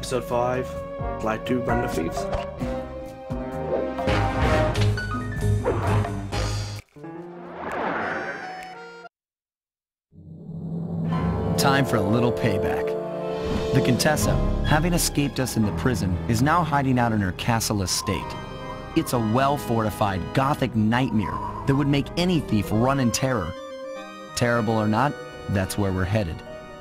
Episode 5, Flight to Band of Thieves. Time for a little payback. The Contessa, having escaped us in the prison, is now hiding out in her castle estate. It's a well-fortified Gothic nightmare that would make any thief run in terror. Terrible or not, that's where we're headed.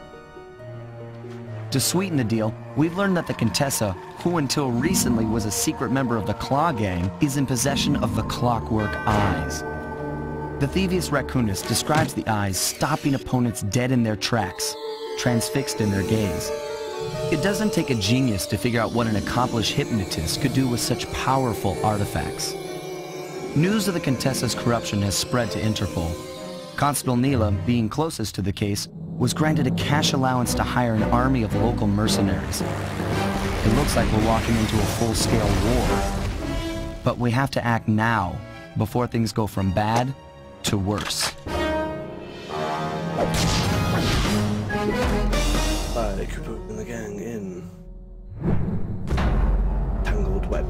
To sweeten the deal, we've learned that the Contessa, who until recently was a secret member of the Claw Gang, is in possession of the Clockwork Eyes. The Thievius Raccoonus describes the eyes stopping opponents dead in their tracks, transfixed in their gaze. It doesn't take a genius to figure out what an accomplished hypnotist could do with such powerful artifacts. News of the Contessa's corruption has spread to Interpol. Constable Neela, being closest to the case, was granted a cash allowance to hire an army of local mercenaries. It looks like we're walking into a full-scale war. But we have to act now, before things go from bad to worse. By Cooper and the gang in Tangled Web.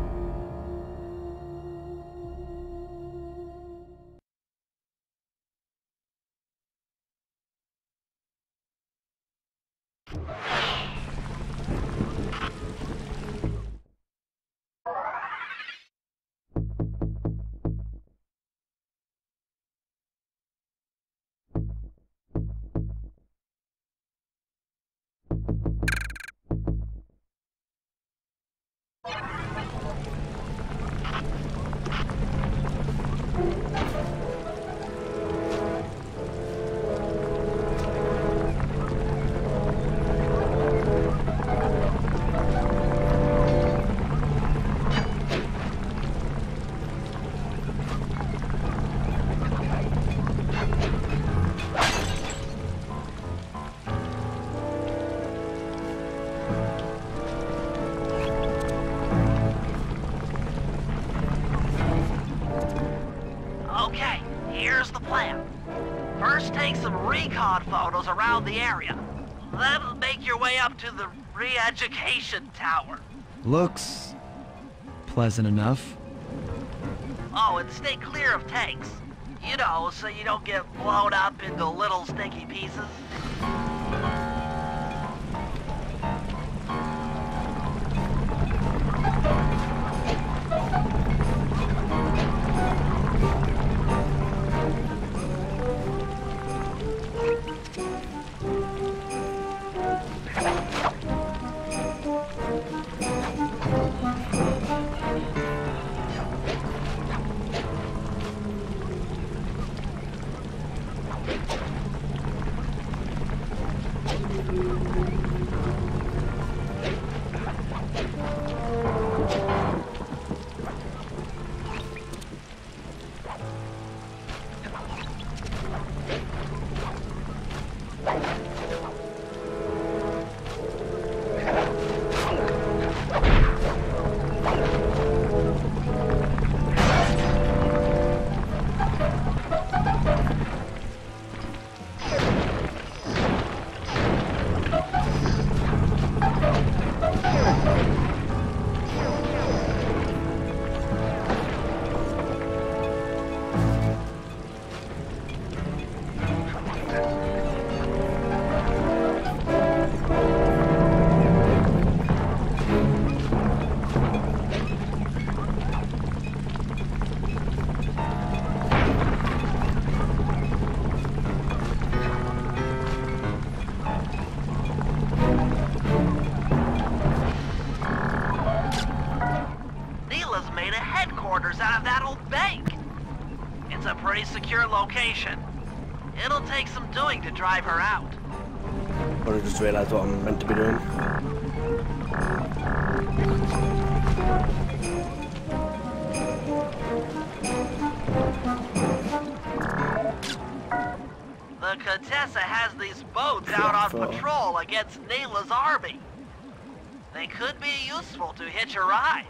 Okay, here's the plan. First take some recon photos around the area. Then make your way up to the re-education tower. Looks pleasant enough. Oh, and stay clear of tanks. You know, so you don't get blown up into little stinky pieces. Out of that old bank. It's a pretty secure location. It'll take some doing to drive her out. But I just realised what I'm meant to be doing. The Contessa has these boats out on patrol against Neela's army. They could be useful to hitch a ride.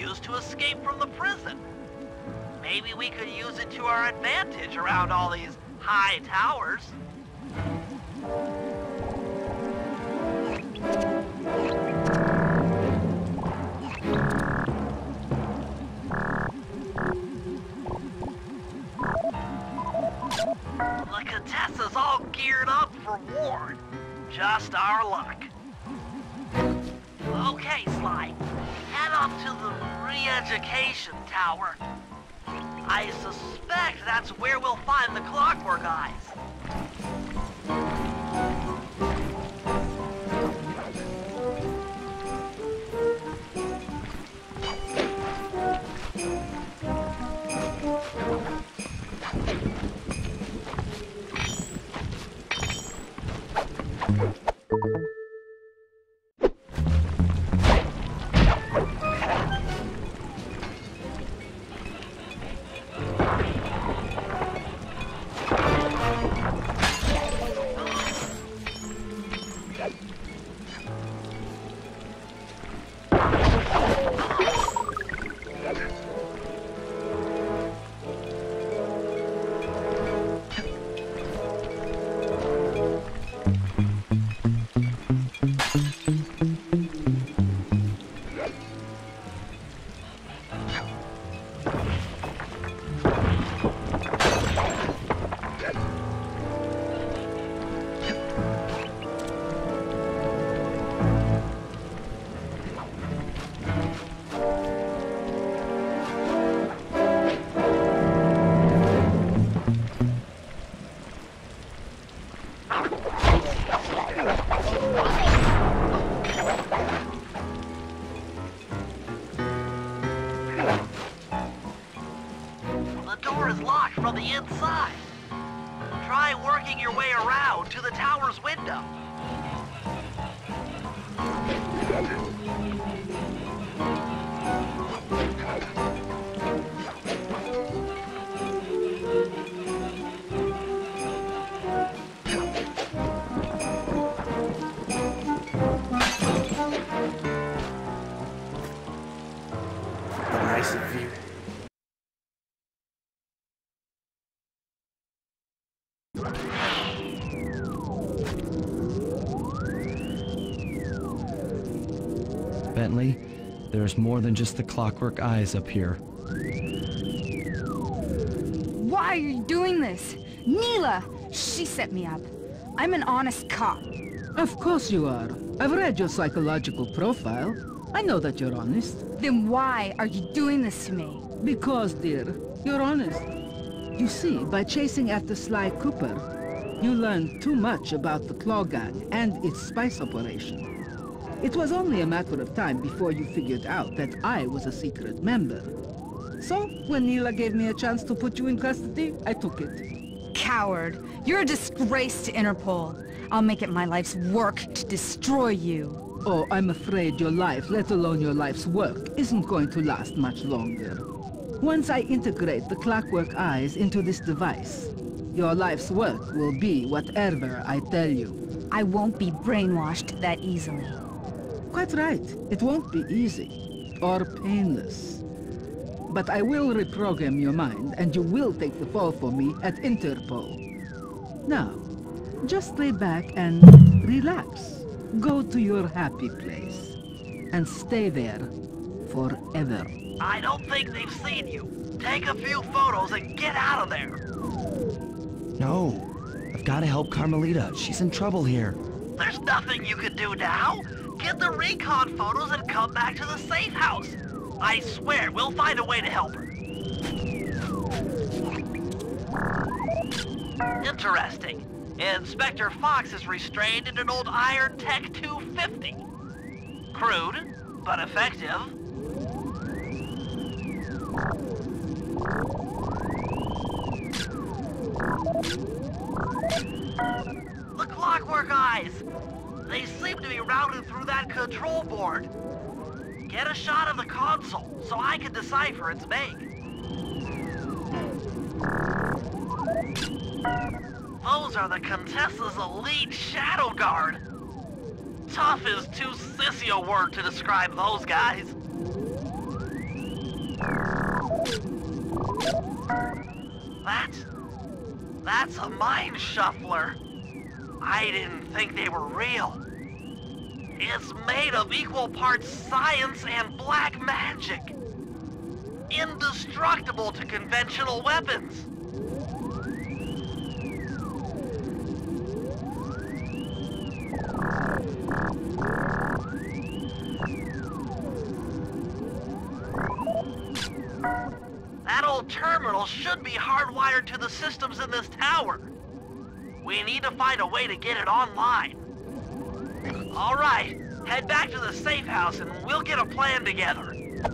used to escape from the prison. Maybe we could use it to our advantage around all these high towers. The Contessa's all geared up for war. Just our luck. Okay, Sly. Head up to the re-education tower. I suspect that's where we'll find the Clockwork Eyes. From the inside. Try working your way around to the tower's window. A nice view. Bentley, there's more than just the Clockwork Eyes up here. Why are you doing this? Neela! She set me up. I'm an honest cop. Of course you are. I've read your psychological profile. I know that you're honest. Then why are you doing this to me? Because, dear, you're honest. You see, by chasing after Sly Cooper, you learned too much about the Claw Gang and its spice operation. It was only a matter of time before you figured out that I was a secret member. So, when Neela gave me a chance to put you in custody, I took it. Coward. You're a disgrace to Interpol. I'll make it my life's work to destroy you. Oh, I'm afraid your life, let alone your life's work, isn't going to last much longer. Once I integrate the Clockwork Eyes into this device, your life's work will be whatever I tell you. I won't be brainwashed that easily. Quite right. It won't be easy, or painless. But I will reprogram your mind, and you will take the fall for me at Interpol. Now, just lay back and relax. Go to your happy place, and stay there forever. I don't think they've seen you. Take a few photos and get out of there. No, I've got to help Carmelita. She's in trouble here. There's nothing you can do now. Get the recon photos and come back to the safe house. I swear, we'll find a way to help her. Interesting. Inspector Fox is restrained in an old Iron Tech 250. Crude, but effective. The Clockwork Eyes! They seem to be routed through that control board. Get a shot of the console so I can decipher its make. Those are the Contessa's elite Shadow Guard. Tough is too sissy a word to describe those guys. That's a mind shuffler. I didn't think they were real. It's made of equal parts science and black magic. Indestructible to conventional weapons. That old terminal should be hardwired to the systems in this tower. We need to find a way to get it online. All right, head back to the safe house and we'll get a plan together.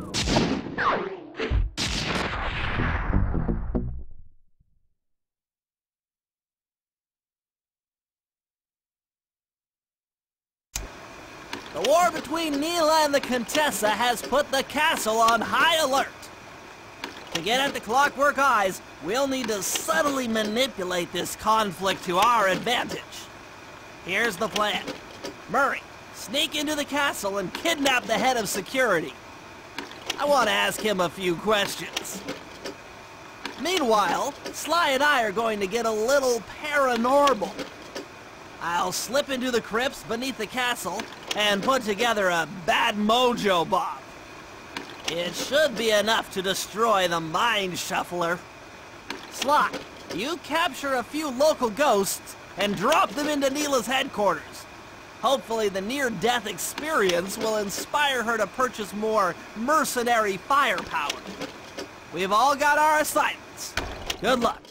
The war between Neela and the Contessa has put the castle on high alert. To get at the Clockwork Eyes, we'll need to subtly manipulate this conflict to our advantage. Here's the plan. Murray, sneak into the castle and kidnap the head of security. I want to ask him a few questions. Meanwhile, Sly and I are going to get a little paranormal. I'll slip into the crypts beneath the castle and put together a bad mojo bomb. It should be enough to destroy the Mind Shuffler. Sly, you capture a few local ghosts and drop them into Neela's headquarters. Hopefully the near-death experience will inspire her to purchase more mercenary firepower. We've all got our assignments. Good luck.